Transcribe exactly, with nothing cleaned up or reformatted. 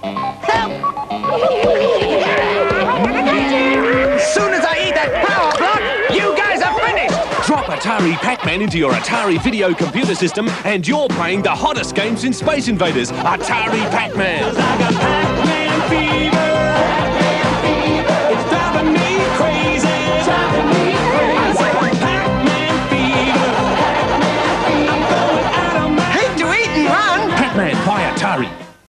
As soon as I eat that power block, you guys are finished! Drop Atari Pac-Man into your Atari video computer system and you're playing the hottest game since Space Invaders, Atari Pac-Man.